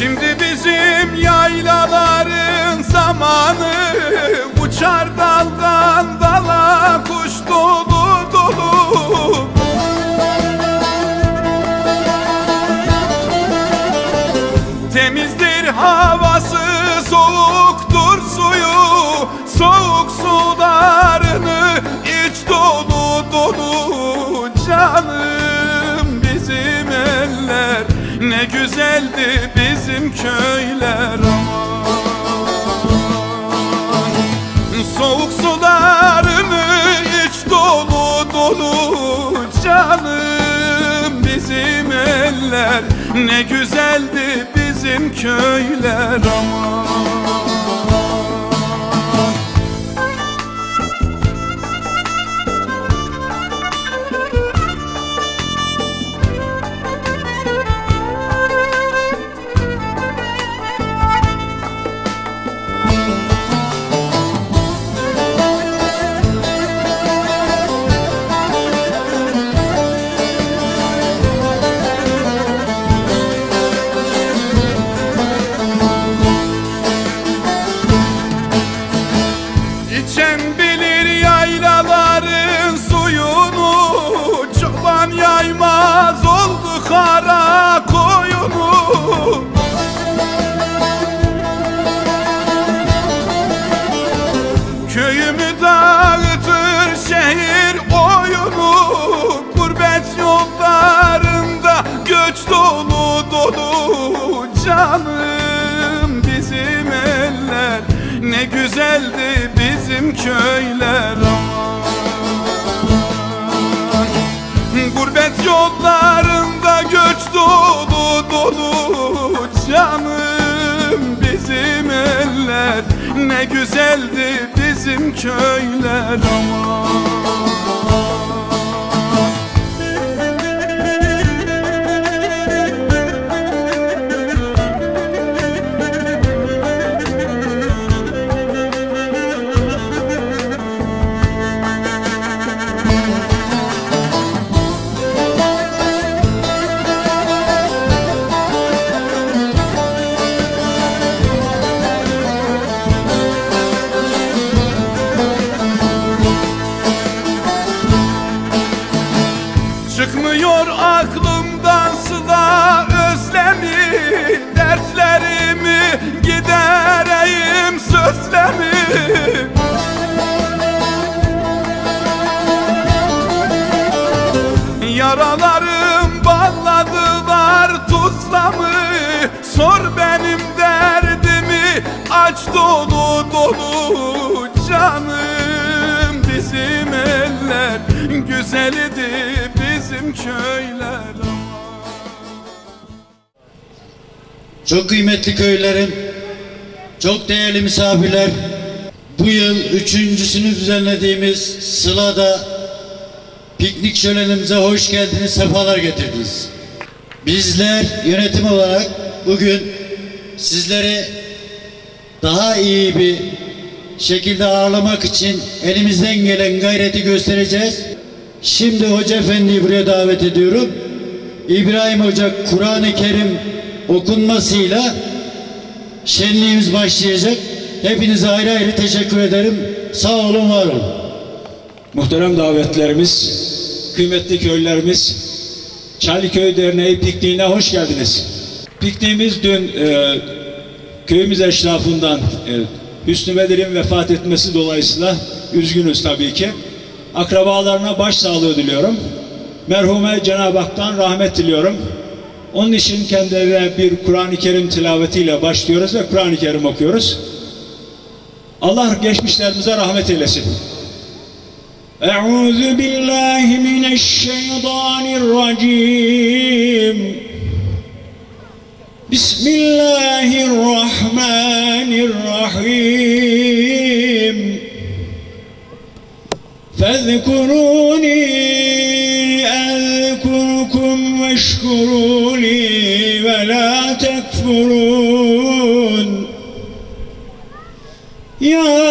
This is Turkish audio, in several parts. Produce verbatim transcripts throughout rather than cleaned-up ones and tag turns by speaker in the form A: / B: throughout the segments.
A: Şimdi bizim yaylaların zamanı, uçar daldan dala kuş dolu dolu. Temizdir havası, soğuktur suyu, soğuk sularını iç dolu dolu. Canım bizim eller, ne güzeldi bizim köyler aman. Soğuk sularını iç dolu dolu. Canım bizim eller, ne güzeldi bizim köyler aman. İçen bilir yaylaların suyunu, çoban yaymaz oldu kara koyunu. Köyümü dağıtır şehir oyunu, gurbet yollarında göç dolu dolu. Canım bizim eller, ne güzeldi bizim köyler aman. Gurbet yollarında göç dolu dolu. Canım bizim eller, ne güzeldi bizim köyler aman. Çıkmıyor aklımdan sıla özlemi, dertlerimi gidereyim sözlemi. Yaralarım bağladılar tuzla mı, sor benim derdimi aç dolu dolu. Canım bizim eller, güzeldi bizim köyler aman.
B: Çok kıymetli köylerim, çok değerli misafirler, bu yıl üçüncüsünü düzenlediğimiz Sıla'da piknik şölenimize hoş geldiniz, sefalar getirdiniz. Bizler yönetim olarak bugün sizleri daha iyi bir şekilde ağırlamak için elimizden gelen gayreti göstereceğiz. Şimdi Hoca Efendi'yi buraya davet ediyorum. İbrahim Hoca Kur'an-ı Kerim okunmasıyla şenliğimiz başlayacak. Hepinize ayrı ayrı teşekkür ederim. Sağ olun, var olun.
C: Muhterem davetlerimiz, kıymetli köylülerimiz, Çaylıköy Derneği pikniğine hoş geldiniz. Pikniğimiz dün e, köyümüz eşrafından e, Hüsnü Bedir'in vefat etmesi dolayısıyla üzgünüz tabii ki. Akrabalarına başsağlığı diliyorum. Merhume Cenab-ı Hak'tan rahmet diliyorum. Onun için kendilerine bir Kur'an-ı Kerim tilavetiyle başlıyoruz ve Kur'an-ı Kerim okuyoruz. Allah geçmişlerimize rahmet eylesin. Euzu billahi mineşşeytanirracim. Bismillahirrahmanirrahim. Fezkuruni ezkurkum veşkuruni ve la tekfurun. Ya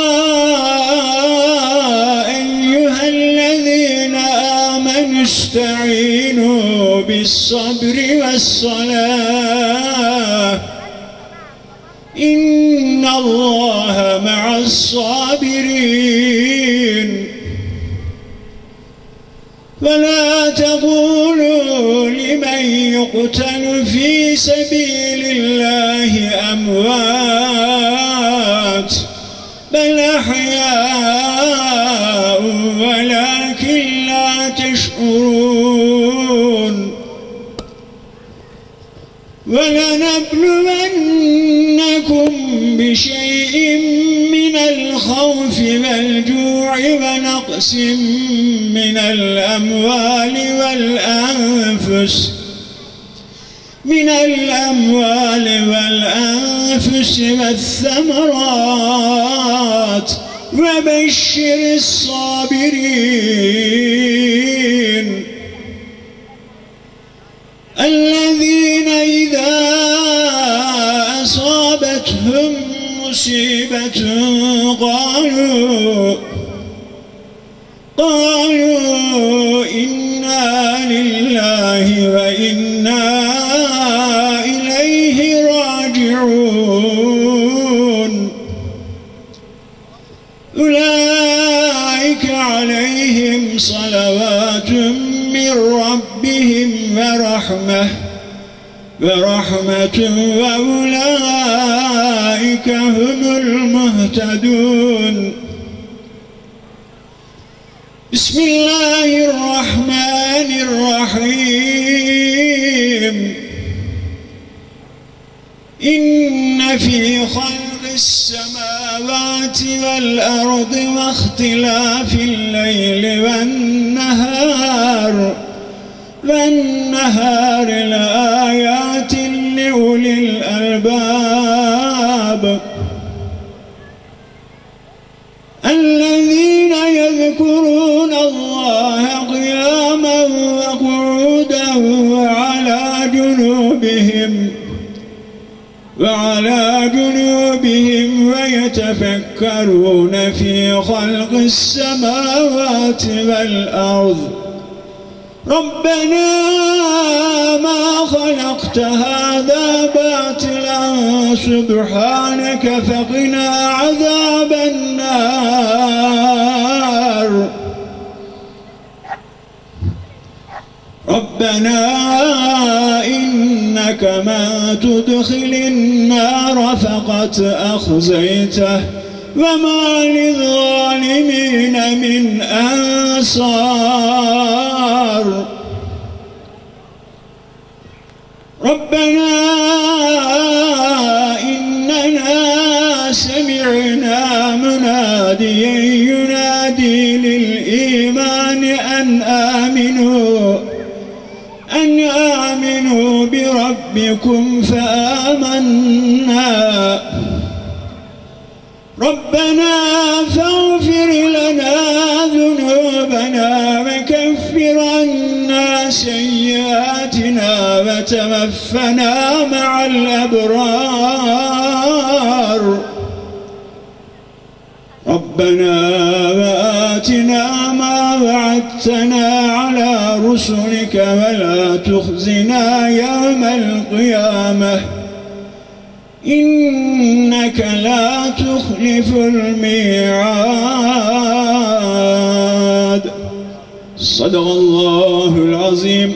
C: eyyühellezine amenü ista'inu bis sabri ve salah. إن الله مع الصابرين ولا تقولوا لمن يقتل في سبيل الله أموات بل أحياء ولكن لا تشعرون ولنبلونكم بشيء من الخوف والجوع ونقص من الأموال والأنفس من الأموال والأنفس والثمرات وبشر الصابرين الذين إذا أصابتهم مصيبة قالوا قالوا إنا لله وإنا إليه راجعون أولئك عليهم صلوات من ربهم ورحمة ورحمة وأولئك هم المهتدون بسم الله الرحمن الرحيم إن في خلق السماوات والأرض واختلاف الليل والنهار والنهار لآيات لأولي الألباب الذين يذكرون الله قياما وقعودا وعلى جنوبهم وعلى جنوبهم ويتفكرون في خلق السماوات والأرض ربنا ما خلقت هذا باطلا سبحانك فقنا عذاب النار ربنا إنك من تدخل النار فقد أخزيته وما للظالمين من أنصار ربنا إننا سمعنا مناديا ينادي للإيمان أن آمنوا أن آمنوا بربكم فآمنا ربنا فاغفر لنا ذنوبنا وكفر عنا سيئاتنا وتوفنا مع الأبرار ربنا وآتنا ما وعدتنا على رسلك ولا تخزنا يوم القيامة إنك لا تخلف الميعاد صدق الله العظيم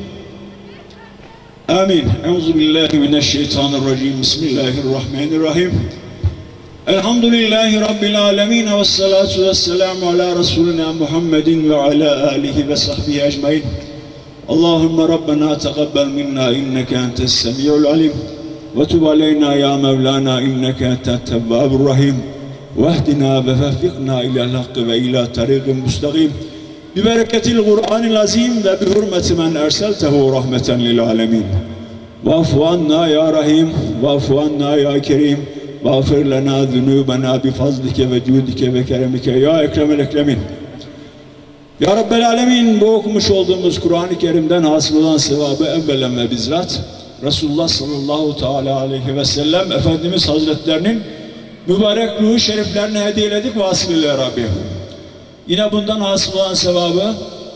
C: آمين. أعوذ بالله من الشيطان الرجيم. بسم الله الرحمن الرحيم. الحمد لله رب العالمين والصلاة والسلام على رسولنا محمد وعلى آله وصحبه أجمعين. اللهم ربنا تقبل منا إنك أنت السميع العليم وتب علينا يا مولانا إنك أنت التواب الرحيم واهدنا ووفقنا إلى الحق وإلى طريق مستقيم ببركة القرآن العظيم وبحرمة من أرسلته رحمة للعالمين. واعف عنا يا رحيم واعف عنا يا كريم واغفر لنا ذنوبنا بفضلك وجودك وكرمك ya ekremel ekremin. Ya Rabbel Alemin, bu okumuş olduğumuz Kur'an-ı Kerim'den hasıl olan sevabı evvelen ve bizzat Resulullah sallallahu teala aleyhi ve sellem Efendimiz Hazretlerinin mübarek ruhu şeriflerine hediye edip vasıl ile Rabbi. Yine bundan hasıl olan sevabı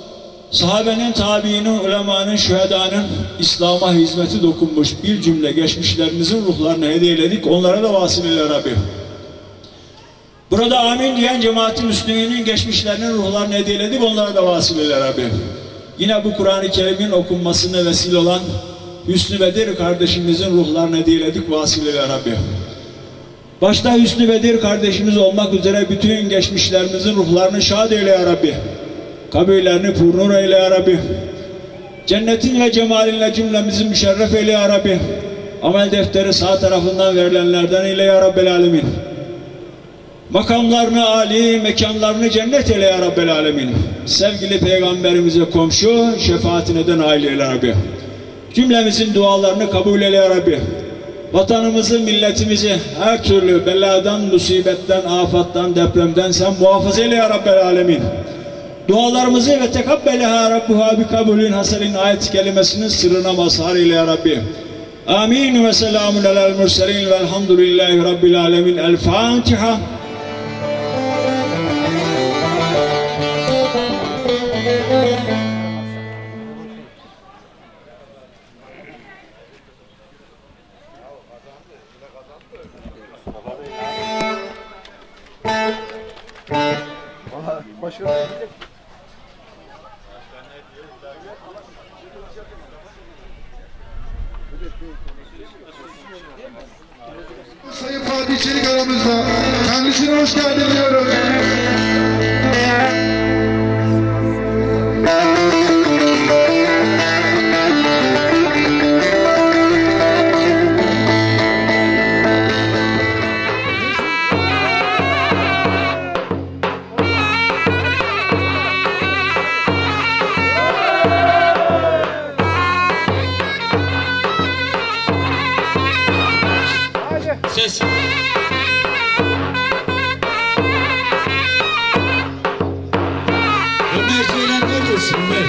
C: sahabenin, tabiinin, ulemanın, şühedanın İslam'a hizmeti dokunmuş bir cümle geçmişlerimizin ruhlarını hediyeledik. Onlara da vasıleyle Rabbi. Burada amin diyen cemaat-i Müslümin'in geçmişlerinin ruhlarını hediyeledik. Onlara da vasıleyle Rabbi. Yine bu Kur'an-ı Kerim'in okunmasına vesile olan Hüsnü Bedir kardeşimizin ruhlarını hediyeledik. Vasıleyle Rabbi. Başta Hüsnü Bedir kardeşimiz olmak üzere bütün geçmişlerimizin ruhlarını şad eyle ya Rabbi. Kabirlerini purnur eyle ya Rabbi. Cennetin ve cemalinle cümlemizi müşerref eyle ya Rabbi. Amel defteri sağ tarafından verilenlerden eyle ya Rabbel Alemin. Makamlarını âli, mekanlarını cennet eyle ya Rabbel Alemin. Sevgili Peygamberimize komşu, şefaatine de nail eyle ya Rabbi. Cümlemizin dualarını kabul eyle ya Rabbi. Vatanımızı, milletimizi her türlü beladan, musibetten, afattan, depremden sen muhafaza eyle ya Rabbel Alemin. Dualarımızı ve tekabbeleha Rabbuha bi kabulün haselin ayet kelimesinin sırrına mazhar eyle ya Rabbi. Amin ve selamun alel murselin velhamdülillahi Rabbil Alemin. El Fatiha.
D: Sayın Fatih Çelik aramızda. Kendisine hoş geldin diyoruz.
C: Ses. Ömer Ceylan neredesin Ömer?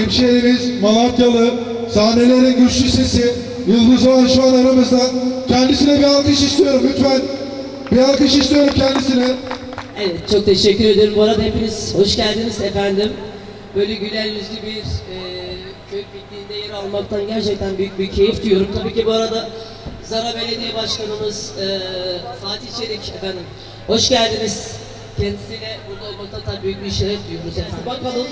D: hemşehrimiz Malatyalı, sahnelerin güçlü sesi Yıldız Doğan şu an aramızda. Kendisine bir alkış istiyorum lütfen. Bir alkış istiyorum kendisine.
E: Evet, çok teşekkür ederim. Bu arada hepiniz hoş geldiniz efendim. Böyle güler yüzlü bir e, köy pikniğinde yer almaktan gerçekten büyük bir keyif duyuyorum. Tabii ki bu arada Zara Belediye Başkanımız e, Fatih Çelik efendim. Hoş geldiniz. Kendisiyle burada olmaktan tabii büyük bir şeref duyuyoruz efendim. Bakalım.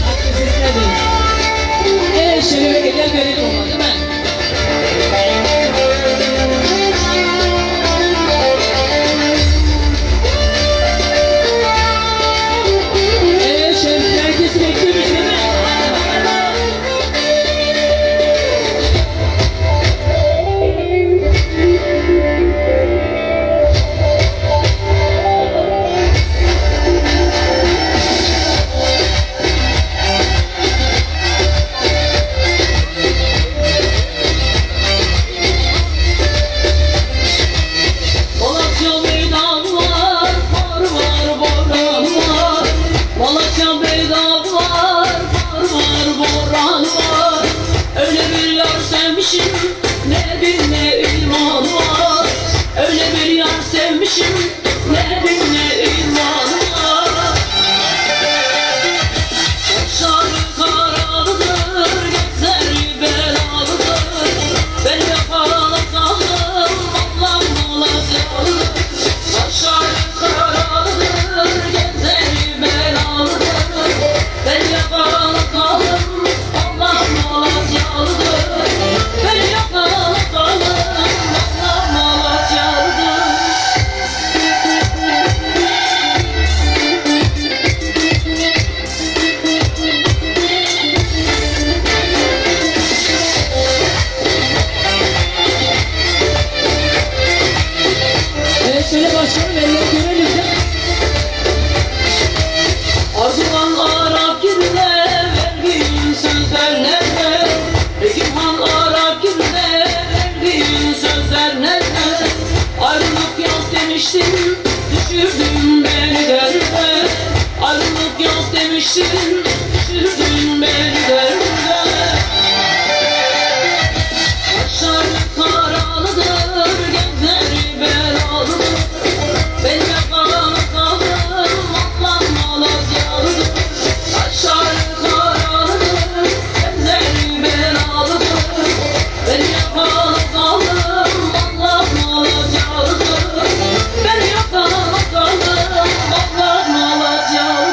E: Evet, şöyle bir eller görelim ama değil mi? Ne bir ne iman var. Öyle bir yar sevmişim, ne bir ne iman var. Saçları karalıdır, gözleri belalıdır. Ben yakalatalım, Allah'ım olacağım. Saçları karalıdır, gözleri belalıdır. Ben yakalatalım, Allah'ım olacağım. Ben yakalatalım, Allah'ım olacağım. Evet, şöyle başlayalım, elleri görelim de. Arzulan Arap günde verdiğin sözler nerede? Ekimhan Arap günde verdiğin sözler nerede? Ayrılık yok demiştin, düşürdün beni derde. Ayrılık yok demiştin, düşürdün beni derde. Saçları karalıdır, gözleri belalıdır. Ben yakalatalım, Allah'ım olacağım. Saçları karalıdır, gözleri belalıdır. Ben yakalatalım, Allah'ım olacağım. Ben yakalatalım, Allah'ım olacağım.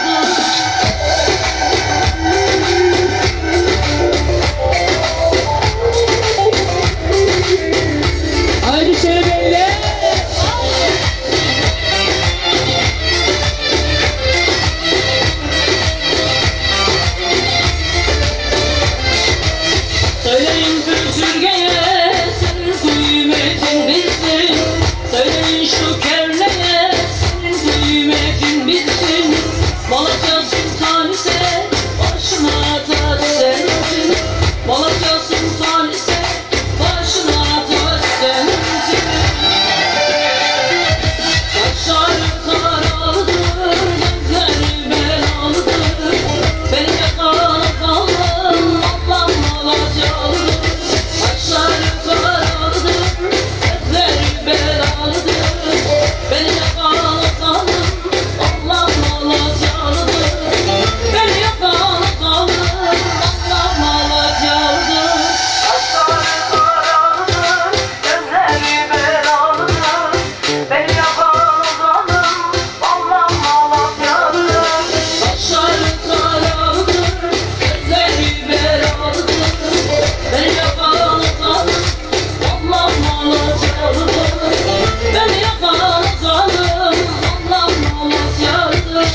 E: Haydi şöyle böyle. Söyleyin pütürgeye, senin kıymetin bilsin. Söyleyin şu kevleye, senin kıymetin bilsin. Malatya Sultan ise başına taç sensin. Malatya Sultan ise başına taç sensin. Saçları karalıdır, gözleri belalıdır. Ben yakalatalım, Allah'ım olacağım. Saçları karalıdır, gözleri belalıdır. Ben yakalatalım, Allah'ım olacağım. Ben yakalatalım, Allah'ım olacağım. Saçları karalıdır, gözleri belalıdır. Ben yakalatalım, Allah'ım olacağım. Saçları karalıdır, gözleri belalıdır. Ben yakalatalım, Allah'ım olacağım. Ben yakalatalım, Allah'ım olacağım.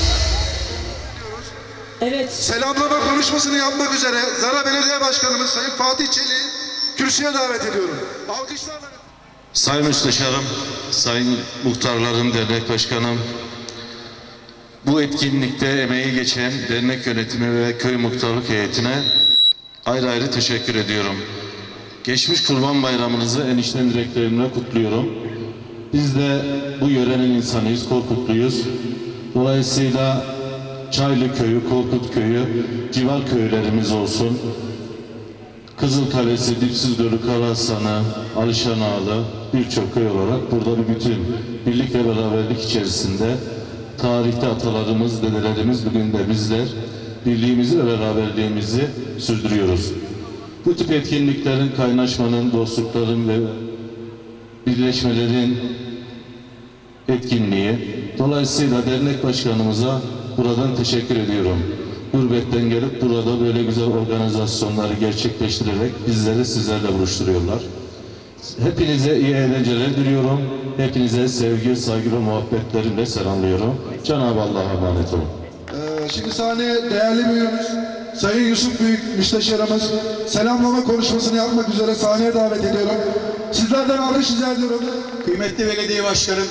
E: Evet.
D: Selamlama konuşmasını yapmak üzere Zara Belediye Başkanımız Sayın Fatih Çelik'i kürsüye davet ediyorum. Alkışlarla.
F: Sayın Müsteşarım, Sayın Muhtarlarım, Dernek Başkanım, bu etkinlikte emeği geçen dernek yönetimi ve köy muhtarlık heyetine ayrı ayrı teşekkür ediyorum. Geçmiş Kurban Bayramınızı en içten dileklerimle kutluyorum. Biz de bu yörenin insanıyız, Korkutluyuz. Dolayısıyla Çaylı Köyü, Korkut Köyü, civar köylerimiz olsun. Kızılkalesi, Dipsizdölü, Karahasanı, Alişan Ağalı birçok köy olarak burada bir bütün birlik ve beraberlik içerisinde tarihte atalarımız, dedelerimiz, bugün de bizler birliğimizi ve beraberliğimizi sürdürüyoruz. Bu tip etkinliklerin, kaynaşmanın, dostlukların ve birleşmelerin etkinliği. Dolayısıyla dernek başkanımıza buradan teşekkür ediyorum. Gurbetten gelip burada böyle güzel organizasyonları gerçekleştirerek bizleri sizlerle buluşturuyorlar. Hepinize iyi eğlenceler diliyorum. Hepinize sevgi, saygı ve muhabbetlerimle selamlıyorum. Cenab-ı Allah'a emanet olun.
D: Ee, şimdi sahneye değerli büyüğümüz Sayın Yusuf Büyük Müsteşarımız selamlama konuşmasını yapmak üzere sahneye davet ediyorum. Sizlerden alkış rica ediyorum.
G: Kıymetli belediye başkanım,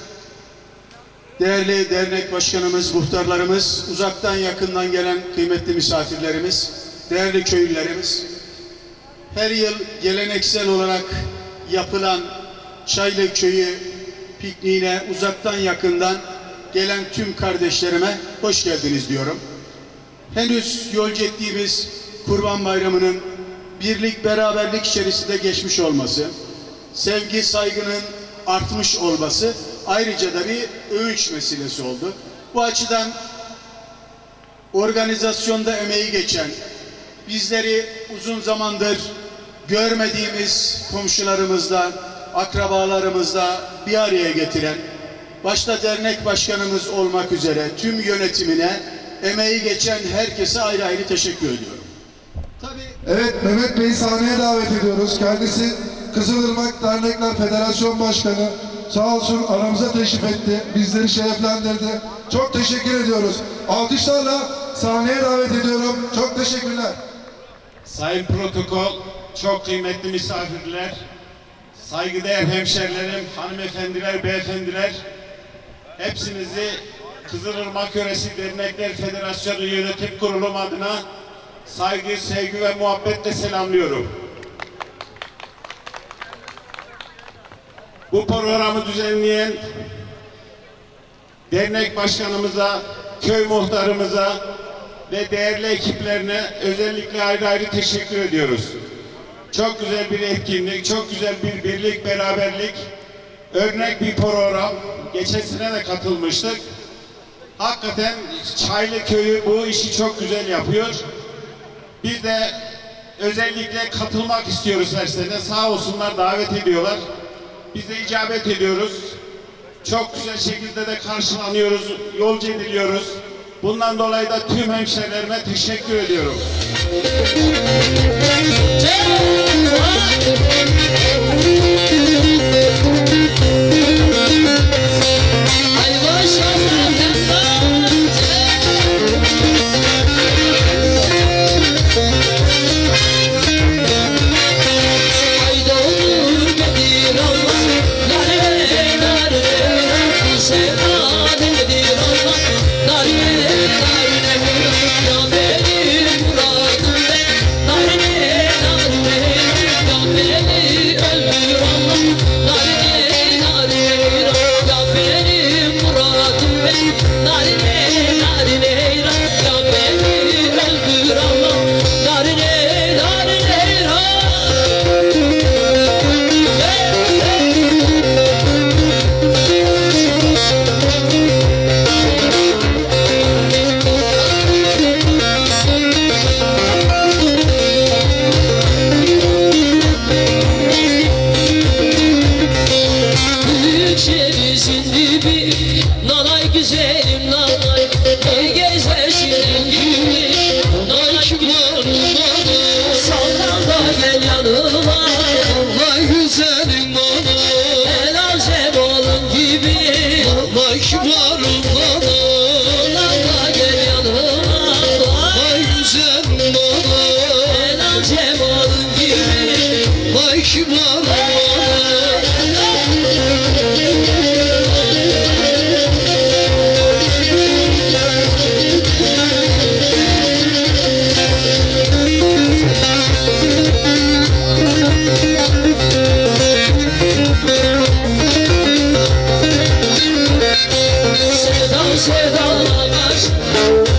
G: değerli dernek başkanımız, muhtarlarımız, uzaktan yakından gelen kıymetli misafirlerimiz, değerli köylülerimiz, her yıl geleneksel olarak yapılan Çaylı Köyü pikniğine uzaktan yakından gelen tüm kardeşlerime hoş geldiniz diyorum. Henüz yolcu ettiğimiz Kurban Bayramı'nın birlik, beraberlik içerisinde geçmiş olması, sevgi, saygının artmış olması ayrıca da bir övünç meselesi oldu. Bu açıdan organizasyonda emeği geçen, bizleri uzun zamandır görmediğimiz komşularımızla, akrabalarımızla bir araya getiren, başta dernek başkanımız olmak üzere tüm yönetimine emeği geçen herkese ayrı ayrı teşekkür ediyorum. Tabii...
D: Evet, Mehmet Bey'i sahneye davet ediyoruz. Kendisi Kızılırmak Dernekler Federasyon Başkanı. Sağ olsun aramıza teşrif etti. Bizleri şereflendirdi. Çok teşekkür ediyoruz. Alkışlarla sahneye davet ediyorum. Çok teşekkürler.
H: Sayın protokol, çok kıymetli misafirler, saygıdeğer hemşerilerim, hanımefendiler, beyefendiler, hepsinizi Kızılırmak Yöresi Dernekler Federasyonu Yönetim Kurulu adına saygı, sevgi ve muhabbetle selamlıyorum. Bu programı düzenleyen dernek başkanımıza, köy muhtarımıza ve değerli ekiplerine özellikle ayrı ayrı teşekkür ediyoruz. Çok güzel bir etkinlik, çok güzel bir birlik, beraberlik, örnek bir program. Geçen sene de katılmıştık. Hakikaten Çaylı Köyü bu işi çok güzel yapıyor. Biz de özellikle katılmak istiyoruz her sene. Sağ olsunlar, davet ediyorlar. Biz de icabet ediyoruz. Çok güzel şekilde de karşılanıyoruz, yolcu ediliyoruz. Bundan dolayı da tüm hemşehrilerime teşekkür ediyorum.
I: Sevdan sevdan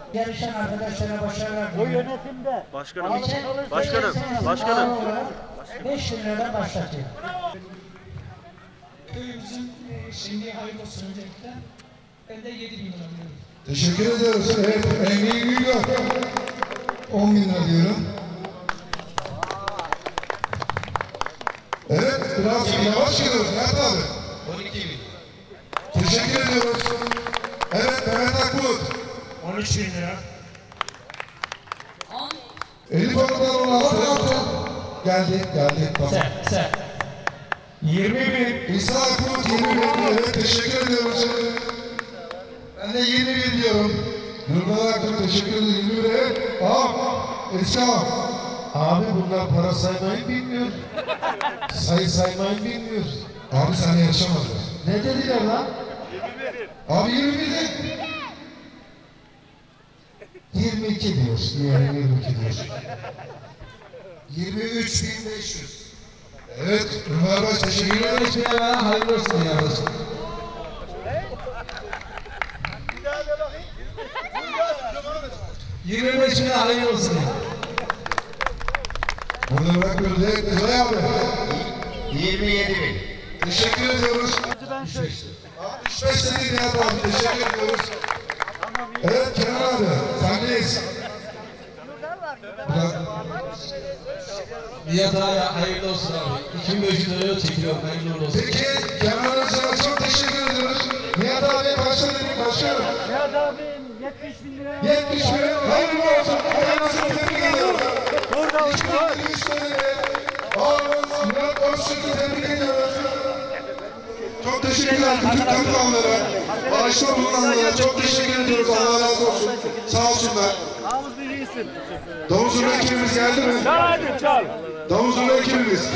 I: Yarışan arkadaşlara başarılar diliyorum. O yönetimde.
J: Başkanım, başkanım, başkanım.
I: beş bin liradan başlatıyor.
K: Köyümüzün şimdi hayırlı olsun öncelikle. Ben de yedi bin lira diyorum.
D: Teşekkür ediyoruz. Evet, emeği büyüyor. on bin lira diyorum. Evet, biraz yavaş gidiyoruz. Nihat abi.
L: on iki bin.
D: Teşekkür ediyoruz. Evet, Mehmet Akbulut.
I: on üç bin lira.
D: Elif Hanım'dan on altı. Geldi, geldi. Tamam.
I: Sen, sen. yirmi bin.
D: İsa Akbulut yirmi bin. Evet, teşekkür ediyoruz. Ben de yirmi bin diyorum. Nurdan Akbulut teşekkür ederim. yirmi bin. Evet. Ağam. Eski ağam.
L: Abi bunlar para saymayı bilmiyor. Sayı saymayı bilmiyor.
D: Abi sen yaşamadın.
L: Ne dediler lan?
D: Abi yirmi bin de.
L: yirmi iki diyor. Diğeri yirmi iki diyor.
D: yirmi üç bin beş yüz. Evet, Ömer Baş teşekkür ederim.
L: Hayırlı olsun yarısı.
D: yirmi beş bin hayırlı olsun. Burada bırakıyoruz. Evet, Recai abi.
L: yirmi yedi bin.
D: Teşekkür ediyoruz. altmış beş dedi Nihat abi. Teşekkür ediyoruz. Evet, Kenan abi. Sendeyiz.
L: Nihat abi hayırlı olsun abi. iki bin beş yüz liraya çekiyorum. Hayırlı olsun.
D: Peki, Kenan Özcan'a çok teşekkür ediyoruz. Nihat abi başla dedik, başlıyorum.
I: Nihat abim yetmiş bin lira.
D: yetmiş bin. Hayırlı olsun. Kendisini tebrik ediyorum. Burada olsun. Ağabeyimiz Murat Özçuk'u tebrik ediyoruz. Çok teşekkürler bütün katılanlara, bağışta bulunanlara çok teşekkür ediyoruz. Allah razı olsun. Sağ olsunlar. Davul ekibimiz geldi mi?
J: Çal hadi çal.
D: Davul ekibimiz.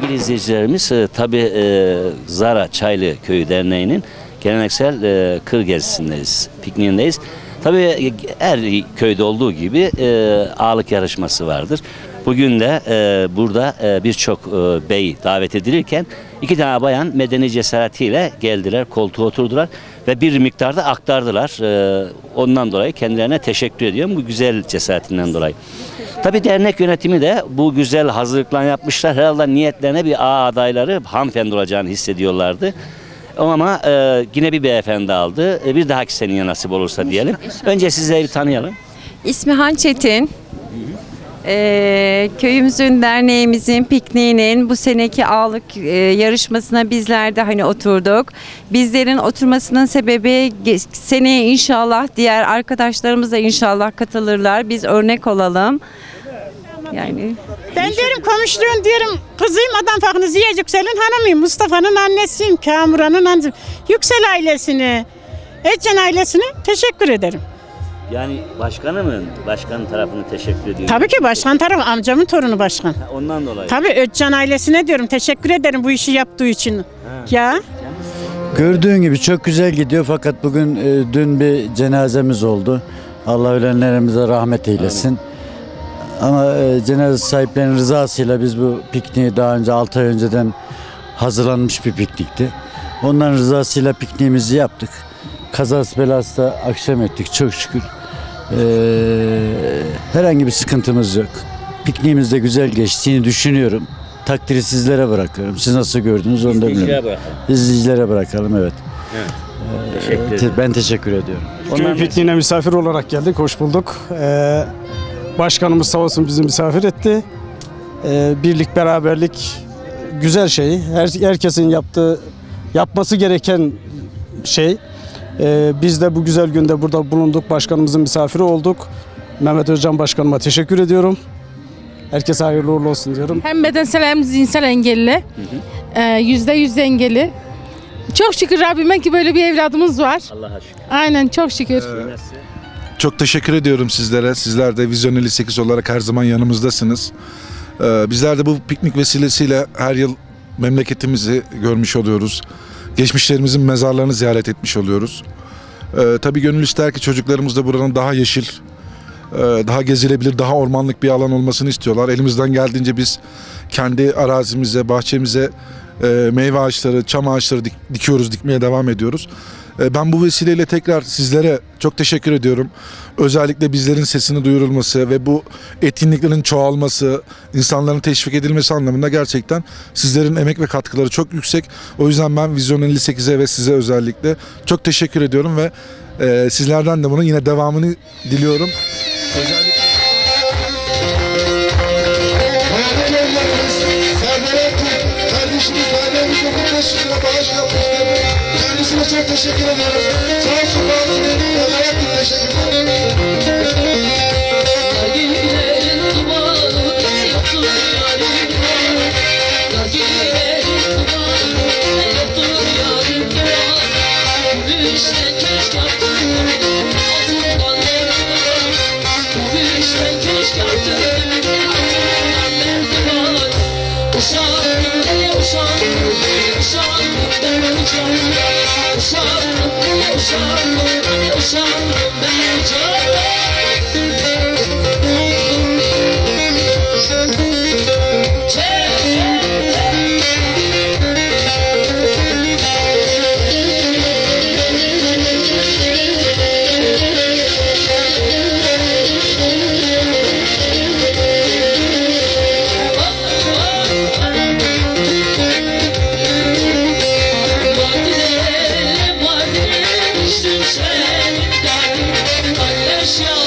M: sevgili izleyicilerimiz, e, tabii e, Zara Çaylı Köyü Derneği'nin geleneksel e, kır gezisindeyiz, pikniğindeyiz. Tabii her köyde olduğu gibi e, ağalık yarışması vardır. Bugün de e, burada e, birçok e, bey davet edilirken iki tane bayan medeni cesaretiyle geldiler, koltuğa oturdular ve bir miktarda aktardılar. E, ondan dolayı kendilerine teşekkür ediyorum bu güzel cesaretinden dolayı. Tabii dernek yönetimi de bu güzel hazırlıklarını yapmışlar. Herhalde niyetlerine bir ağa adayları hanımefendi olacağını hissediyorlardı. Ama e, yine bir beyefendi aldı. E, bir dahaki seneye nasip olursa diyelim. Önce sizleri bir tanıyalım.
N: İsmi Han Çetin. Ee, köyümüzün, derneğimizin, pikniğinin bu seneki ağalık e, yarışmasına bizler de hani oturduk. Bizlerin oturmasının sebebi seneye inşallah diğer arkadaşlarımız da inşallah katılırlar. Biz örnek olalım. Yani
O: ben diyorum komşuluğun diyorum kızıyım, adam fakını Ziya Yüksel'in hanımıyım. Mustafa'nın annesiyim, Kamuran'ın annesiyim. Yüksel ailesine, Etcan ailesine teşekkür ederim.
M: Yani başkanı mı? Başkanın tarafını teşekkür ediyorum.
O: Tabii ki başkan tarafı, amcamın torunu başkan.
M: Ha, ondan dolayı.
O: Tabii Ötcan ailesine diyorum teşekkür ederim bu işi yaptığı için. Ha. Ya.
B: Gördüğün gibi çok güzel gidiyor fakat bugün e, dün bir cenazemiz oldu. Allah ölenlerimize rahmet eylesin. Amin. Ama e, cenaze sahiplerinin rızasıyla biz bu pikniği daha önce altı ay önceden hazırlanmış bir piknikti. Onların rızasıyla pikniğimizi yaptık. Kazası belası da akşam ettik çok şükür. Ee, herhangi bir sıkıntımız yok. Pikniğimiz de güzel geçtiğini düşünüyorum. Takdiri sizlere bırakıyorum. Siz nasıl gördünüz onu da bilmiyorum. İzleyicilere bırakalım, evet.
M: Evet.
B: Ee,
M: Teşekkür ederim.
B: Ben teşekkür ediyorum.
P: Köy pikniğine misafir olarak geldik, hoş bulduk. Ee, başkanımız sağ olsun bizi misafir etti. Ee, birlik, beraberlik güzel şey. Her, herkesin yaptığı, yapması gereken şey. Ee, biz de bu güzel günde burada bulunduk. Başkanımızın misafiri olduk. Mehmet Özcan Başkanıma teşekkür ediyorum. Herkese hayırlı uğurlu olsun diyorum.
Q: Hem bedensel hem zihinsel engelli. Ee, yüzde yüz engelli. Çok şükür Rabbime ki böyle bir evladımız var.
M: Allah'a şükür.
Q: Aynen, çok şükür.
A: Ee, çok teşekkür ediyorum sizlere. Sizler de Vizyon elli sekiz olarak her zaman yanımızdasınız. Ee, bizler de bu piknik vesilesiyle her yıl memleketimizi görmüş oluyoruz. Geçmişlerimizin mezarlarını ziyaret etmiş oluyoruz. Ee, tabii gönül ister ki çocuklarımız da buranın daha yeşil, e, daha gezilebilir, daha ormanlık bir alan olmasını istiyorlar. Elimizden geldiğince biz kendi arazimize, bahçemize e, meyve ağaçları, çam ağaçları dik, dikiyoruz, dikmeye devam ediyoruz. E, ben bu vesileyle tekrar sizlere çok teşekkür ediyorum. Özellikle bizlerin sesini duyurulması ve bu etkinliklerin çoğalması, insanların teşvik edilmesi anlamında gerçekten sizlerin emek ve katkıları çok yüksek. O yüzden ben Vizyon elli sekize ve size özellikle çok teşekkür ediyorum ve e, sizlerden de bunun yine devamını diliyorum. Özellikle
D: kardeşimiz derneğimize bu beş yüz lira bağış yapmıştır. Kendisine çok teşekkür ediyoruz. Sağ olsun, var olsun. Derneğe teşekkür ederim.
R: Show.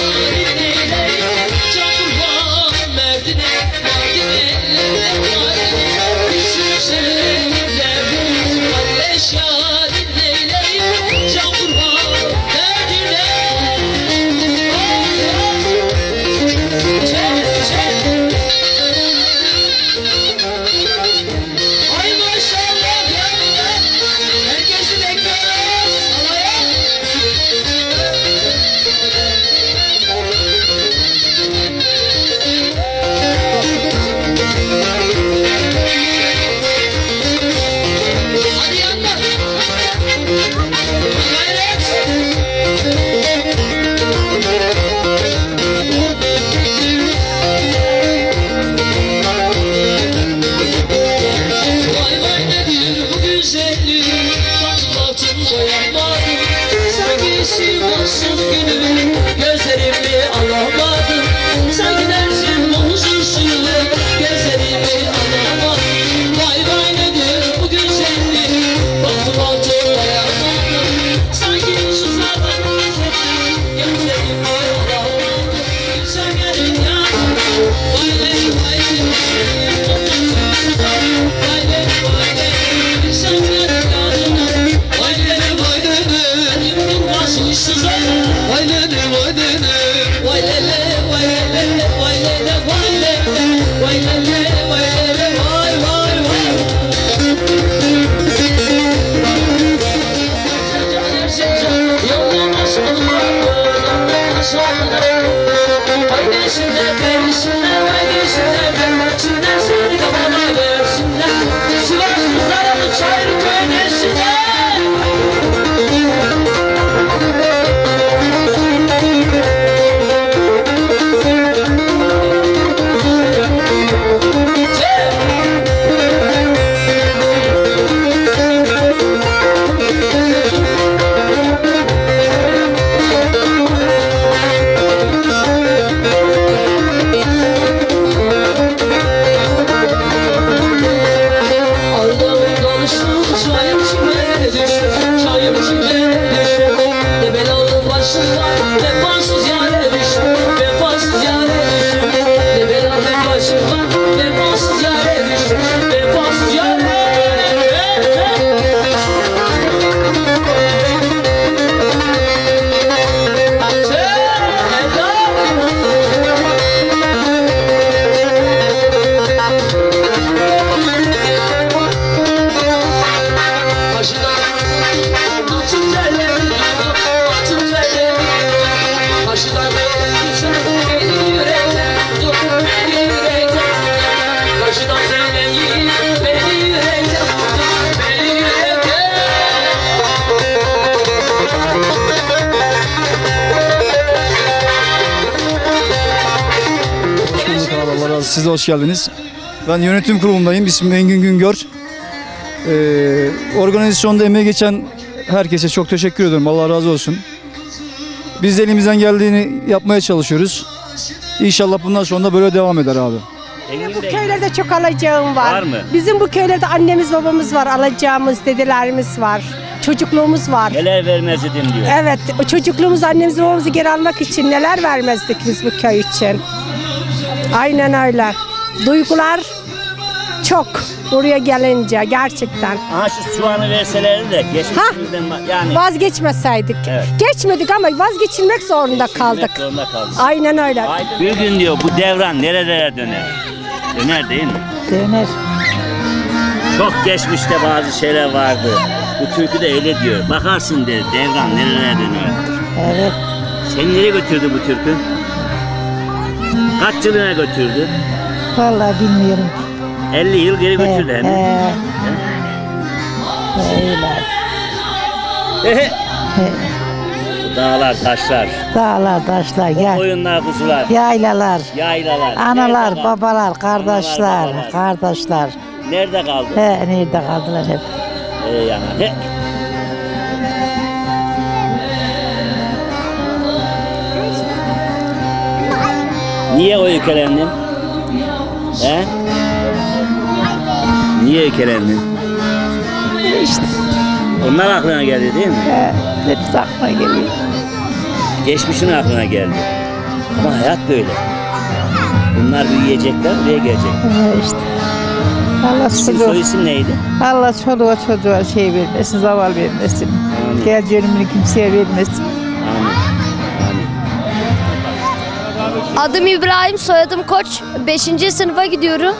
R: Siz de hoş geldiniz. Ben yönetim kurulundayım. İsmim Engin Güngör. Ee, organizasyonda emeği geçen herkese çok teşekkür ediyorum. Allah razı olsun. Biz de elimizden geldiğini yapmaya çalışıyoruz. İnşallah bundan sonra da böyle devam eder abi.
S: Bu köylerde çok alacağım var.
M: Var mı?
S: Bizim bu köylerde annemiz babamız var, alacağımız dedelerimiz var. Çocukluğumuz var.
M: Neler vermez idim diyor.
S: Evet, o çocukluğumuz annemizi babamızı geri almak için neler vermezdik biz bu köy için. Aynen öyle. Duygular çok buraya gelince gerçekten.
M: Aha şu soğanı verselerdi de geçmişimizden yani.
S: Vazgeçmeseydik.
M: Evet.
S: Geçmedik ama vazgeçilmek zorunda kaldık.
M: Geçmek zorunda kaldık.
S: Aynen öyle.
M: Bir gün diyor bu devran nerelere döner? Döner değil mi?
S: Döner.
M: Çok geçmişte bazı şeyler vardı. Bu türkü de öyle diyor. Bakarsın der devran nerelere döner?
S: Evet.
M: Seni nereye götürdü bu türkü? Kaç yılına götürdü?
S: Vallahi bilmiyorum.
M: elli yıl geri götürdü hem.
S: He. Öyle.
M: Dağlar, taşlar.
S: Dağlar, taşlar,
M: O oyunlar, kuzular.
S: yaylalar,
M: Yaylalar.
S: analar,
M: Nerede
S: babalar, kardeşler,
M: Analar, babalar.
S: kardeşler.
M: Nerede kaldı?
S: He, nerede kaldılar hep?
M: Ee, yani. He. Niye o ökelendin? He? Niye ökelendin?
S: İşte.
M: Onlar aklına geldi değil mi?
S: He, hepsi aklıma geliyor.
M: Geçmişin aklına geldi. Ama hayat böyle. Bunlar büyüyecekler, buraya gelecekler.
S: He işte. Allah
M: Sizin
S: çocuğu,
M: soy isim neydi?
S: Allah çoluğa çocuğa şey vermesin, zaval vermesin. Gel ölümünü kimseye vermesin.
T: Adım İbrahim, soyadım Koç. beşinci sınıfa gidiyorum.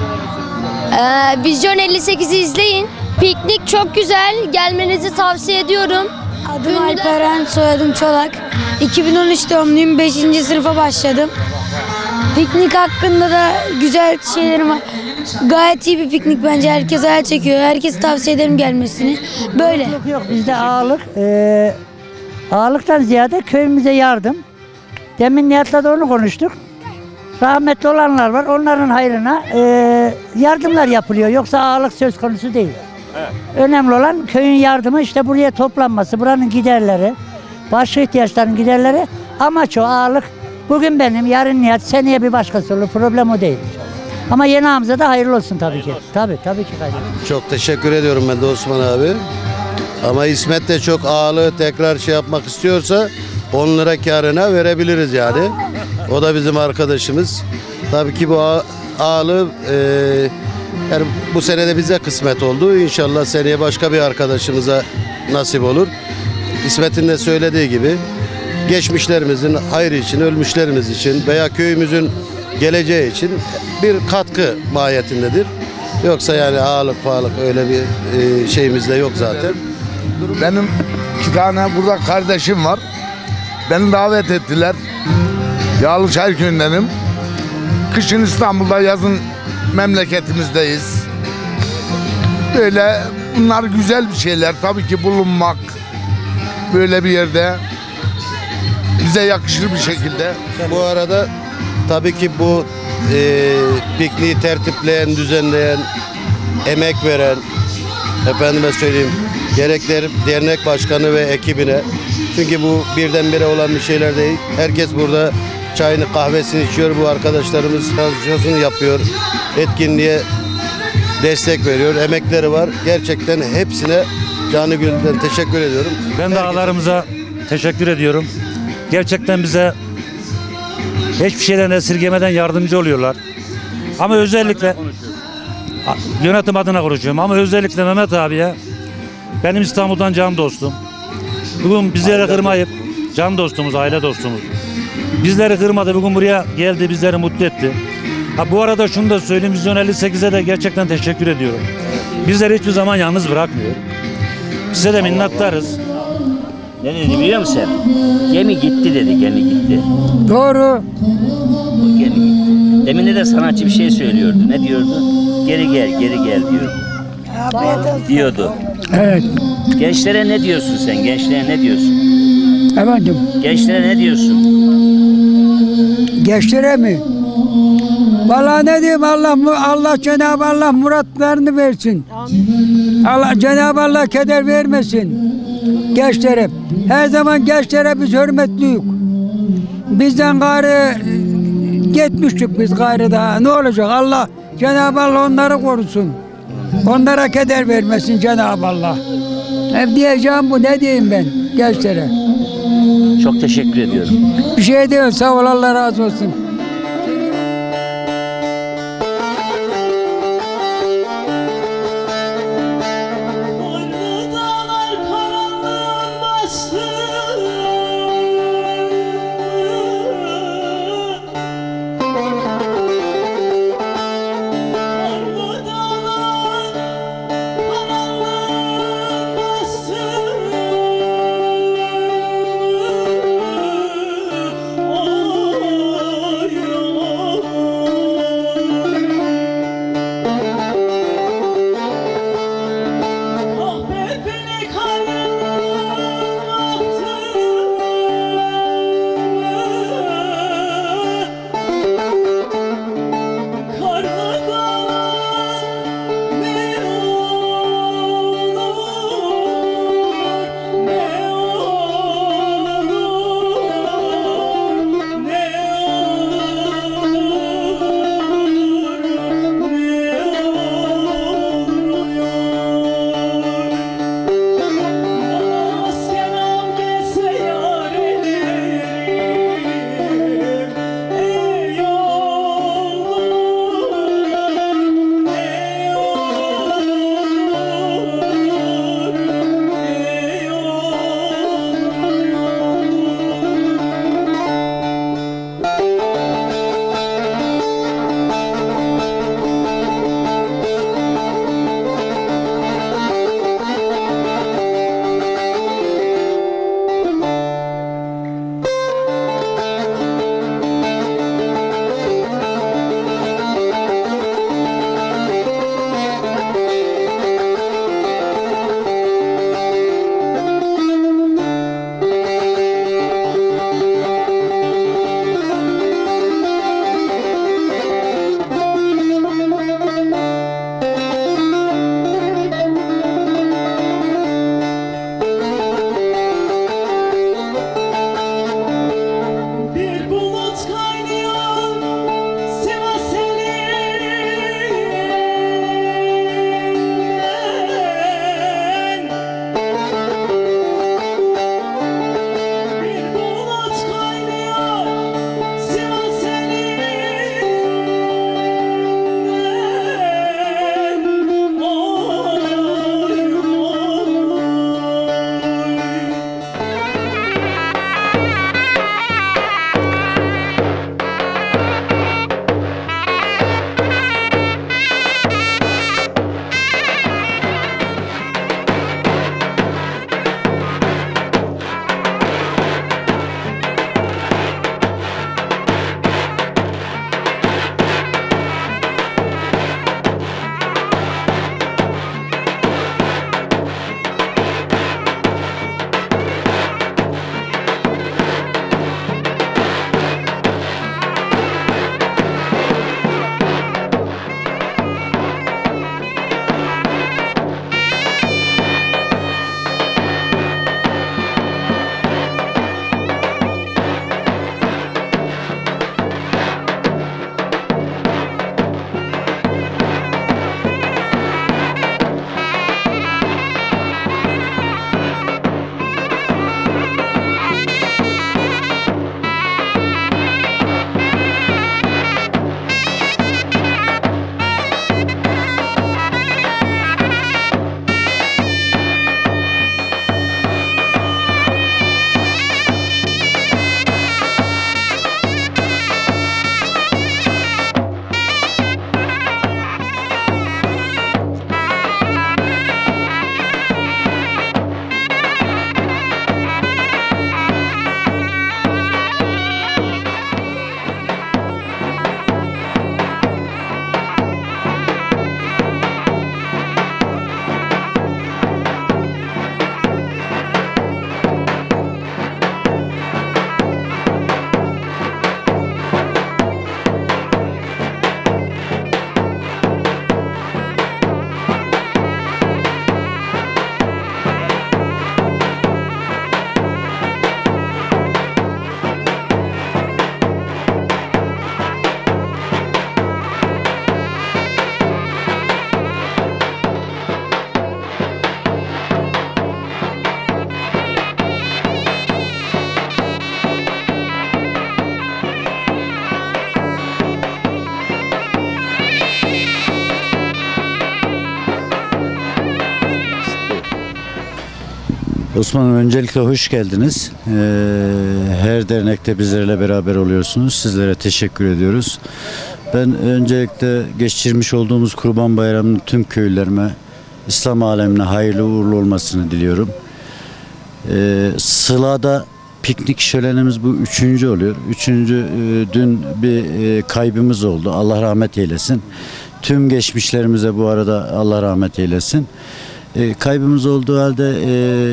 T: Ee, Vizyon elli sekizi izleyin. Piknik çok güzel. Gelmenizi tavsiye ediyorum.
U: Adım Alperen, soyadım Çolak. iki bin on üç doğumluyum. beşinci sınıfa başladım. Piknik hakkında da güzel şeylerim var. Gayet iyi bir piknik bence. Herkes hayal çekiyor. Herkes tavsiye ederim gelmesini. Böyle.
V: Yok yok bizde ağalık. Ee, ağalıktan ziyade köyümüze yardım. Demin Nihat'la da onu konuştuk. Rahmetli olanlar var. Onların hayrına e, yardımlar yapılıyor. Yoksa ağalık söz konusu değil.
M: Evet.
V: Önemli olan köyün yardımı, işte buraya toplanması, buranın giderleri, başka ihtiyaçların giderleri. Amaç o, ağalık. Bugün benim, yarın Nihat, seneye bir başkası olur. Problem o değil. Ama yeni ağamıza da hayırlı olsun tabii ki. Tabii, tabii ki hayırlı olsun.
W: Çok teşekkür ediyorum ben de Osman abi. Ama İsmet de çok ağalığı tekrar şey yapmak istiyorsa on lira kârına verebiliriz yani. O da bizim arkadaşımız. Tabii ki bu ağa- ağalığı e, yani bu sene de bize kısmet oldu. İnşallah seneye başka bir arkadaşımıza nasip olur. İsmet'in de söylediği gibi geçmişlerimizin hayrı için, ölmüşlerimiz için veya köyümüzün geleceği için bir katkı mahiyetindedir. Yoksa yani ağalık pahalık öyle bir e, şeyimiz de yok zaten.
X: Benim iki tane burada kardeşim var. Beni davet ettiler. Yağlıçay köyündenim. Kışın İstanbul'da, yazın memleketimizdeyiz. Böyle bunlar güzel bir şeyler. Tabii ki bulunmak böyle bir yerde bize yakışır bir şekilde.
W: Bu arada tabii ki bu e, pikniği tertipleyen, düzenleyen, emek veren, efendime söyleyeyim, gerek der- dernek başkanı ve ekibine. Çünkü bu birdenbire olan bir şeyler değil. Herkes burada çayını, kahvesini içiyor. Bu arkadaşlarımız organizasyonu yapıyor. Etkinliğe destek veriyor. Emekleri var. Gerçekten hepsine canı gönülden teşekkür ediyorum.
Y: Ben de ağalarımıza teşekkür ediyorum. Gerçekten bize hiçbir şeyden esirgemeden yardımcı oluyorlar. Ama özellikle yönetim adına konuşuyorum ama özellikle Mehmet abiye, benim İstanbul'dan can dostum. Bugün bizleri kırmayıp, can dostumuz, aile dostumuz. Bizleri kırmadı, bugün buraya geldi, bizleri mutlu etti. Ha, bu arada şunu da söyleyeyim, Vizyon elli sekize de gerçekten teşekkür ediyorum. Bizleri hiçbir zaman yalnız bırakmıyor. Size de minnettarız.
M: Ne dedi biliyor musun sen? Gemi gitti dedi, gemi gitti.
V: Doğru.
M: O gemi gitti. Demin de sanatçı bir şey söylüyordu. Ne diyordu? Geri gel, geri gel diyor. Diyordu.
V: Evet.
M: Gençlere ne diyorsun sen? Gençlere ne diyorsun?
V: Efendim?
M: Gençlere ne diyorsun?
V: Gençlere mi?
C: Vallahi ne diyeyim, Allah Allah Cenab-ı Allah muratlarını versin. Allah Cenab-ı Allah keder vermesin gençlere. Her zaman gençlere biz hürmetliyiz. Bizden gayrı gitmiştik biz gayrı daha. Ne olacak? Allah Cenab-ı Allah onları korusun. Onlara keder vermesin Cenab-ı Allah. Hep diyeceğim bu, ne diyeyim ben gençlere.
M: Çok teşekkür ediyorum.
C: Bir şey değil, sağ ol, Allah razı olsun.
B: Osman'ım öncelikle hoş geldiniz. Ee, her dernekte bizlerle beraber oluyorsunuz. Sizlere teşekkür ediyoruz. Ben öncelikle geçirmiş olduğumuz Kurban Bayramı'nın tüm köylerime, İslam alemine hayırlı uğurlu olmasını diliyorum. Ee, Sıla'da piknik şölenimiz bu üçüncü oluyor. Üçüncü, e, dün bir e, kaybımız oldu. Allah rahmet eylesin. Tüm geçmişlerimize bu arada Allah rahmet eylesin. E, kaybımız olduğu halde e,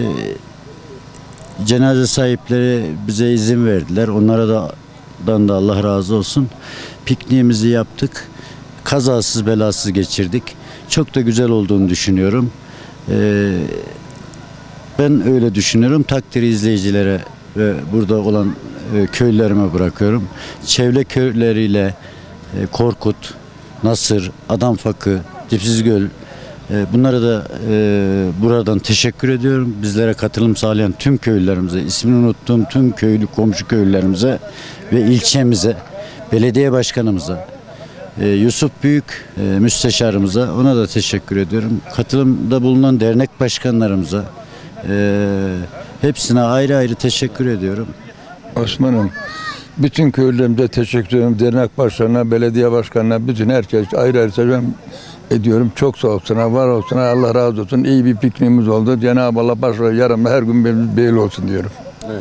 B: cenaze sahipleri bize izin verdiler. Onlara da, da Allah razı olsun. Pikniğimizi yaptık. Kazasız belasız geçirdik. Çok da güzel olduğunu düşünüyorum. E, ben öyle düşünüyorum. Takdiri izleyicilere ve burada olan e, köylerime bırakıyorum. Çevre köyleriyle e, Korkut, Nasır, Adamfakı, Dipsizgöl, e, bunlara da e, buradan teşekkür ediyorum. Bizlere katılım sağlayan tüm köylülerimize, ismini unuttuğum tüm köylü komşu köylülerimize ve ilçemize, belediye başkanımıza, e, Yusuf Büyük e, müsteşarımıza, ona da teşekkür ediyorum. Katılımda bulunan dernek başkanlarımıza, e, hepsine ayrı ayrı teşekkür ediyorum.
E: Osman'ım, bütün köylülerimize teşekkür ediyorum. Dernek başkanına, belediye başkanına, bütün herkes ayrı ayrı teşekkür ediyorum. Çok sağ olsunlar, var olsunlar, Allah razı olsun. İyi bir pikniğimiz oldu. Cenab-ı Allah başarı yarın her gün beyli olsun diyorum. Evet.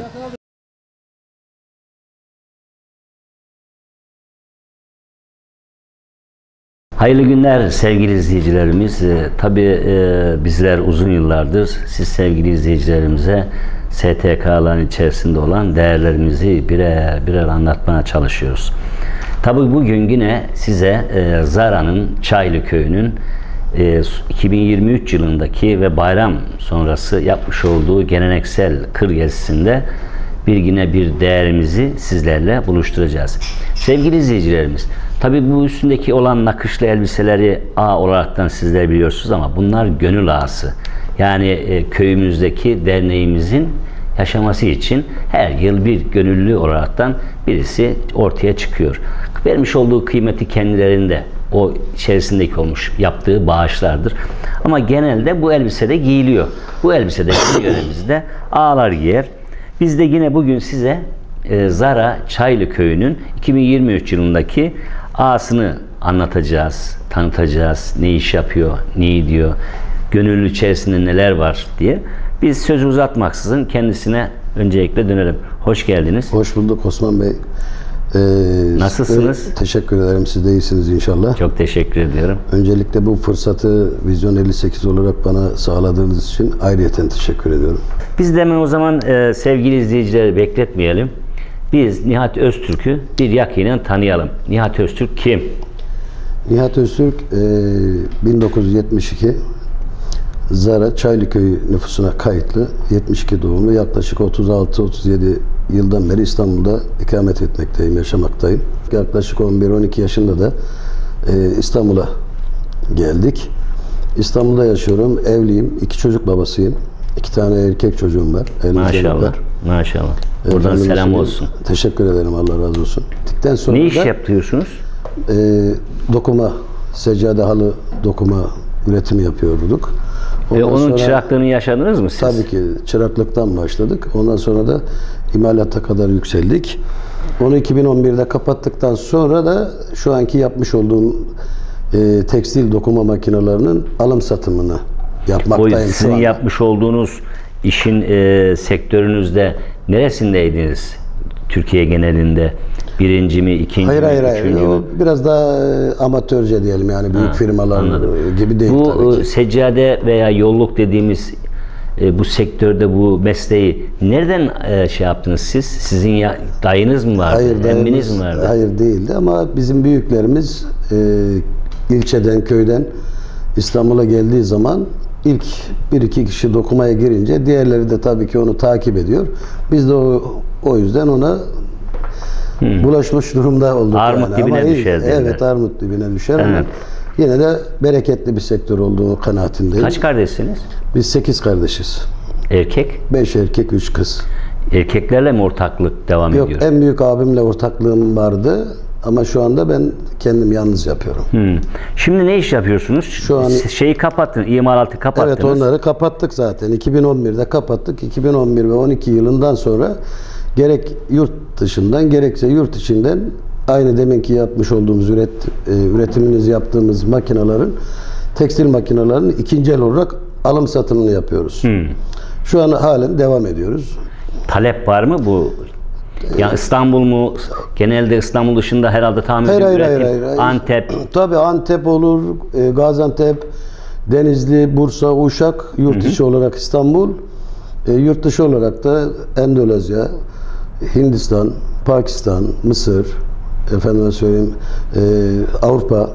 M: Hayırlı günler sevgili izleyicilerimiz. E, tabii e, bizler uzun yıllardır siz sevgili izleyicilerimize S T K'ların içerisinde olan değerlerimizi birer birer anlatmaya çalışıyoruz. Tabii bugün yine size e, Zara'nın Çaylı Köyü'nün e, iki bin yirmi üç yılındaki ve bayram sonrası yapmış olduğu geleneksel kır gezisinde bir yine bir değerimizi sizlerle buluşturacağız. Sevgili izleyicilerimiz, tabii bu üstündeki olan nakışlı elbiseleri ağ olaraktan sizler biliyorsunuz ama bunlar gönül ağası. Yani e, köyümüzdeki derneğimizin yaşaması için her yıl bir gönüllü olaraktan birisi ortaya çıkıyor. Vermiş olduğu kıymeti kendilerinde, o içerisindeki olmuş yaptığı bağışlardır. Ama genelde bu elbisede giyiliyor. Bu elbisede yöremizde ağalar giyer. Biz de yine bugün size e, Zara Çaylı Köyü'nün iki bin yirmi üç yılındaki ağasını anlatacağız, tanıtacağız. Ne iş yapıyor, ne ediyor, gönüllü içerisinde neler var diye. Biz sözü uzatmaksızın kendisine öncelikle dönelim. Hoş geldiniz.
F: Hoş bulduk Osman Bey. Ee,
M: Nasılsınız?
F: Teşekkür ederim. Siz de iyisiniz inşallah.
M: Çok teşekkür ediyorum.
F: Öncelikle bu fırsatı Vizyon elli sekiz olarak bana sağladığınız için ayrıyeten teşekkür ediyorum.
M: Biz de hemen o zaman e, sevgili izleyicileri bekletmeyelim. Biz Nihat Öztürk'ü bir yakinen tanıyalım. Nihat Öztürk kim?
F: Nihat Öztürk e, bin dokuz yüz yetmiş iki Zara Çaylıköy nüfusuna kayıtlı, yetmiş iki doğumlu, yaklaşık otuz altı otuz yedi yıldan beri İstanbul'da ikamet etmekteyim, yaşamaktayım. Yaklaşık on bir on iki yaşında da e, İstanbul'a geldik. İstanbul'da yaşıyorum, evliyim, iki çocuk babasıyım. İki tane erkek çocuğum var.
M: Maşallah, var. Maşallah. Buradan selam söyleyeyim. Olsun.
F: Teşekkür ederim, Allah razı olsun. Dikten sonra
M: ne iş
F: da,
M: yapıyorsunuz?
F: E, dokuma, seccade halı dokuma üretimi yapıyorduk.
M: Ve onun sonra, çıraklığını yaşadınız mı siz?
F: Tabii ki çıraklıktan başladık. Ondan sonra da imalata kadar yükseldik. Onu iki bin on birde kapattıktan sonra da şu anki yapmış olduğum e, tekstil dokuma makinelerinin alım satımını yapmaktayım.
M: O sizin yapmış olduğunuz işin e, sektörünüzde neresindeydiniz? Türkiye genelinde birinci mi, ikinci
F: hayır,
M: mi,
F: hayır,
M: üçüncü
F: hayır.
M: mü?
F: O biraz daha amatörce diyelim, yani büyük ha, firmalar anladım. Gibi değil
M: bu,
F: tabii ki.
M: Seccade veya yolluk dediğimiz e, bu sektörde bu mesleği nereden e, şey yaptınız siz? Sizin ya, dayınız mı vardı?
F: Hayır,
M: emminiz mi vardı?
F: Hayır değildi ama bizim büyüklerimiz e, ilçeden, köyden İstanbul'a geldiği zaman ilk bir iki kişi dokumaya girince diğerleri de tabii ki onu takip ediyor. Biz de o, o yüzden ona Hmm. bulaşmış durumda olduk.
M: Armut
F: yani.
M: dibine
F: ama
M: düşer.
F: Evet, armut dibine düşer
M: evet.
F: ama yine de bereketli bir sektör olduğu kanaatindeyim.
M: Kaç kardeşsiniz?
F: Biz sekiz kardeşiz.
M: Erkek?
F: Beş erkek, üç kız.
M: Erkeklerle mi ortaklık devam
F: Yok,
M: ediyor?
F: en büyük abimle ortaklığım vardı. Ama şu anda ben kendim yalnız yapıyorum.
M: Hmm. Şimdi ne iş yapıyorsunuz? Şu an şeyi kapattın, imalatı kapattınız.
F: Evet, onları kapattık zaten. iki bin on birde kapattık. iki bin on bir ve on iki yılından sonra gerek yurt dışından gerekse yurt içinden aynı deminki yapmış olduğumuz üret, e, üretiminizi yaptığımız makinelerin, tekstil makinelerin ikinci el olarak alım satımını yapıyoruz. Hmm. Şu an halen devam ediyoruz.
M: Talep var mı bu? Ya İstanbul mu? Genelde İstanbul dışında herhalde tahmin
F: hayır, hayır,
M: üretim.
F: hayır, hayır.
M: Antep.
F: Tabii Antep olur, e, Gaziantep, Denizli, Bursa, Uşak, yurt içi olarak İstanbul, e, yurt dışı olarak da Endonezya, Hindistan, Pakistan, Mısır, efendime söyleyeyim, e, Avrupa,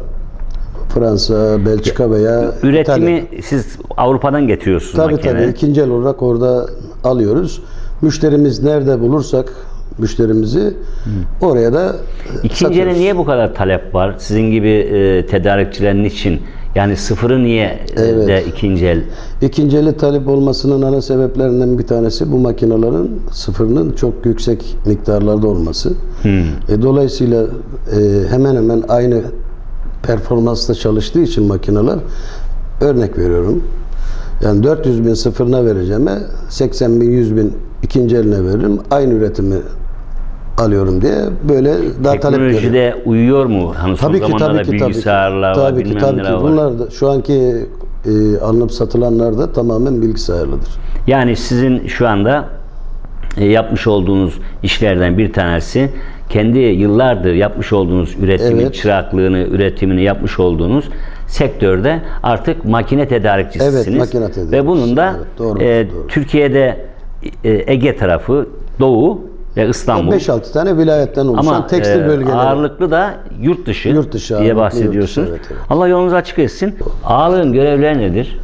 F: Fransa, Belçika veya
M: üretimi
F: İtalya.
M: Siz Avrupa'dan getiriyorsunuz
F: tabii,
M: makine.
F: Tabii ikinci el olarak orada alıyoruz. Müşterimiz nerede bulursak müşterimizi hmm. oraya da
M: İkinci ele niye bu kadar talep var? Sizin gibi e, tedarikçilerin için, yani sıfırı niye evet. de ikinci el?
F: İkinci eli talep olmasının ana sebeplerinden bir tanesi bu makinelerin sıfırının çok yüksek miktarlarda olması. Hmm. E, dolayısıyla e, hemen hemen aynı performansla çalıştığı için makineler, örnek veriyorum. Yani dört yüz bin sıfırına vereceğime seksen bin, yüz bin ikinci eline veririm. Aynı üretimi alıyorum diye böyle daha talep görüyorum.
M: Teknolojide uyuyor mu? Hani
F: tabii
M: son
F: ki,
M: zamanlarda
F: tabii ki,
M: bilgisayarlar
F: tabii
M: var,
F: ki,
M: bilmem
F: tabii
M: neler
F: ki.
M: var.
F: Bunlar da şu anki e, alınıp satılanlar da tamamen bilgisayarlıdır.
M: Yani sizin şu anda e, yapmış olduğunuz işlerden bir tanesi, kendi yıllardır yapmış olduğunuz üretimin, evet. çıraklığını, üretimini yapmış olduğunuz sektörde artık makine tedarikçisiniz.
F: Evet, makine tedarikçisi.
M: Ve bunun da evet, doğru, e, doğru. Türkiye'de e, Ege tarafı, Doğu ve İstanbul.
F: beş altı tane vilayetten oluşan
M: ama,
F: tekstil
M: e,
F: bölgeleri.
M: Ağırlıklı da yurt dışı,
F: yurt dışı
M: diye bahsediyorsunuz.
F: Yurt dışı, evet, evet.
M: Allah yolunuzu açık etsin. Ağalığın görevleri nedir?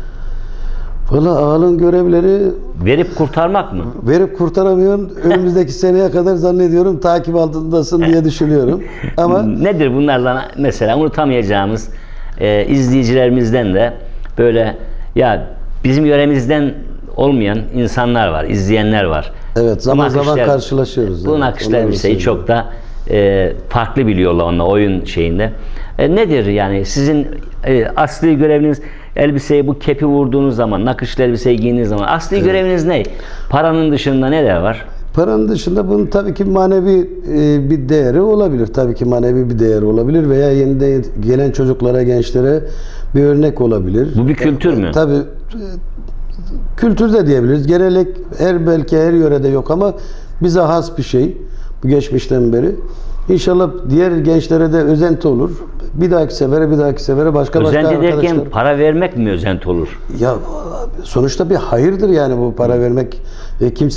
F: Valla ağalığın görevleri...
M: Verip kurtarmak mı?
F: Verip kurtaramıyorum. Önümüzdeki seneye kadar zannediyorum takip altındasın diye düşünüyorum. Ama
M: nedir bunlardan mesela unutamayacağımız e, izleyicilerimizden de böyle ya bizim yöremizden olmayan insanlar var, izleyenler var.
F: Evet, zaman
M: bu
F: zaman karşılaşıyoruz.
M: Bu
F: evet,
M: nakışlı elbiseyi çok da e, farklı biliyorlar onunla oyun şeyinde. E, nedir yani sizin e, asli göreviniz? Elbiseyi, bu kepi vurduğunuz zaman, nakışlı elbiseyi giydiğiniz zaman asli evet. göreviniz ne? Paranın dışında neler var?
F: Paranın dışında bunun tabii ki manevi e, bir değeri olabilir. Tabii ki manevi bir değeri olabilir veya yeniden gelen çocuklara, gençlere bir örnek olabilir.
M: Bu bir kültür mü?
F: E, tabii. E, kültür de diyebiliriz. Gelenek her belki her yörede yok ama bize has bir şey. Bu geçmişten beri. İnşallah diğer gençlere de özenti olur. Bir dahaki sefere, bir dahaki sefere başka
M: özenti
F: başka
M: arkadaşlar.
F: Özenti
M: derken para vermek mi özenti olur?
F: Ya sonuçta bir hayırdır yani bu para vermek. E, kimse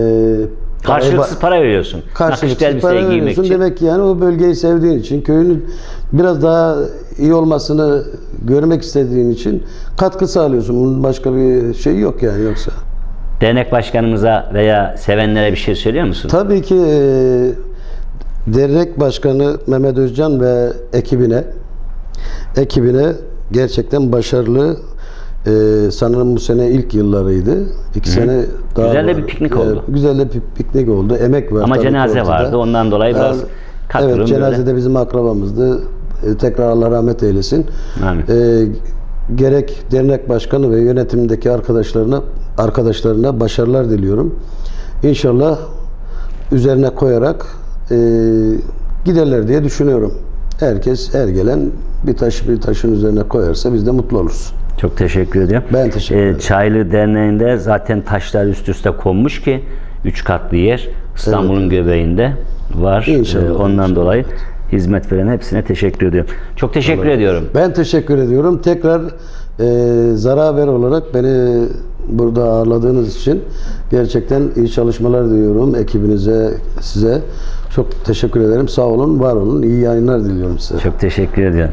F: e,
M: karşılıksız para veriyorsun.
F: Karşılıksız para veriyorsun. Için. Demek ki yani o bölgeyi sevdiğin için, köyünün biraz daha iyi olmasını görmek istediğin için katkı sağlıyorsun. Bunun başka bir şey yok yani yoksa.
M: Dernek başkanımıza veya sevenlere bir şey söylüyor musun?
F: Tabii ki e, dernek başkanı Mehmet Özcan ve ekibine ekibine gerçekten başarılı, e, sanırım bu sene ilk yıllarıydı. İki Hı. sene daha
M: güzel de
F: var.
M: bir piknik
F: e,
M: oldu.
F: Güzel de bir piknik oldu. Emek var.
M: Ama cenaze vardı. Ondan dolayı biraz yani, katılım.
F: Evet, cenazede böyle. Bizim akrabamızdı. E, tekrar Allah rahmet eylesin. E, gerek dernek başkanı ve yönetimdeki arkadaşlarına arkadaşlarına başarılar diliyorum. İnşallah üzerine koyarak e, giderler diye düşünüyorum. Herkes, her gelen bir taş bir taşın üzerine koyarsa biz de mutlu oluruz.
M: Çok teşekkür ediyorum.
F: Ben teşekkür ederim.
M: Ee, Çaylı Derneği'nde zaten taşlar üst üste konmuş ki üç katlı yer İstanbul'un evet. göbeğinde var.
F: İnşallah,
M: ee, ondan
F: inşallah.
M: dolayı hizmet veren hepsine teşekkür ediyorum. Çok teşekkür
F: Allah
M: ediyorum.
F: Ben teşekkür ediyorum. Tekrar e, Zara Haber olarak beni burada ağırladığınız için gerçekten iyi çalışmalar diliyorum ekibinize, size. Çok teşekkür ederim. Sağ olun, var olun. İyi yayınlar diliyorum size.
M: Çok teşekkür ediyorum.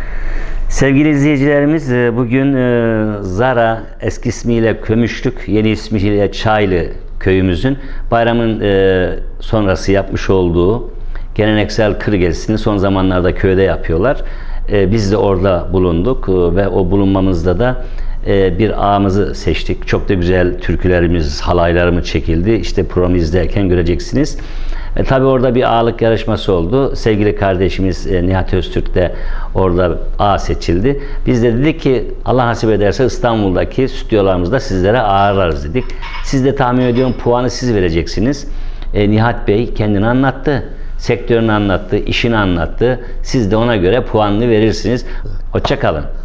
M: Sevgili izleyicilerimiz, bugün Zara, eski ismiyle Kömüşlük, yeni ismiyle Çaylı köyümüzün bayramın sonrası yapmış olduğu geleneksel kır gezisini son zamanlarda köyde yapıyorlar. Biz de orada bulunduk ve o bulunmamızda da bir ağamızı seçtik. Çok da güzel türkülerimiz, halaylarımız çekildi. İşte programı izlerken göreceksiniz. E, tabii orada bir ağalık yarışması oldu. Sevgili kardeşimiz e, Nihat Öztürk de orada ağa seçildi. Biz de dedik ki Allah nasip ederse İstanbul'daki stüdyolarımızda sizlere ağırlarız dedik. Siz de tahmin ediyorum puanı siz vereceksiniz. E, Nihat Bey kendini anlattı. Sektörünü anlattı, işini anlattı. Siz de ona göre puanını verirsiniz. Hoşça kalın.